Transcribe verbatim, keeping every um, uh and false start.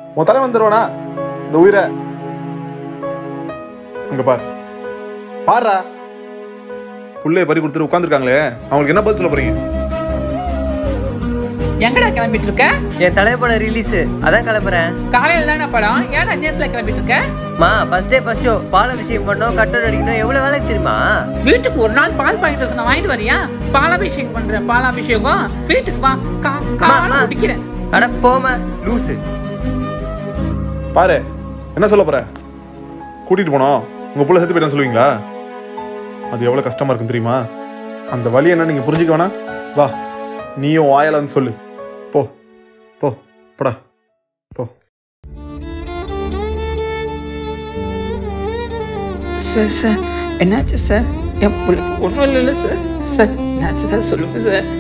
உன் தலை வந்துருவானா இந்த உயிரை அங்க பாரு பாரா புள்ளைய பறி கொடுத்துட்டு உட்காந்துருக்காங்களே அவங்களுக்கு என்ன பதில் சொல்ல போறீங்க? எங்கடா கிளம்பிட்டு இருக்க? என் தலைப்பட ரிலீஸ் அதான் கிளம்புறேன். காலையில தானே படம், ஏன் நேரத்துல கிளம்பிட்டு இருக்க? மா ஃபர்ஸ்ட் டே ஃபர்ஸ்ட் ஷோ பால விஷயம் பண்ணோம், கட்டோட அடிக்கணும், எவ்வளவு வேலை தெரியுமா? வீட்டுக்கு ஒரு நாள் பால் பாக்கெட் சொன்ன வாங்கிட்டு வரியா? பாலாபிஷேகம் பண்ற பாலாபிஷேகம் வீட்டுக்கு வா, கால குடிக்கிறேன். அட போமா லூசு. பாரு என்ன சொல்ல போற? கூட்டிட்டு போனோம் உங்க புள்ள செத்து போயிட்டான்னு சொல்லுவீங்களா? அது எவ்வளவு கஷ்டமா இருக்கும் தெரியுமா? அந்த வலி என்ன நீங்க புரிஞ்சுக்க வேணா? வா நீயும் வாயால வந்து சொல்லு. போ போ போடா போ. சார் சார் என்னாச்சு சார்? என் பிள்ளைக்கு ஒன்றும் இல்லைல்ல சார். சார் என்னாச்சு சார் சொல்லுங்க சார்.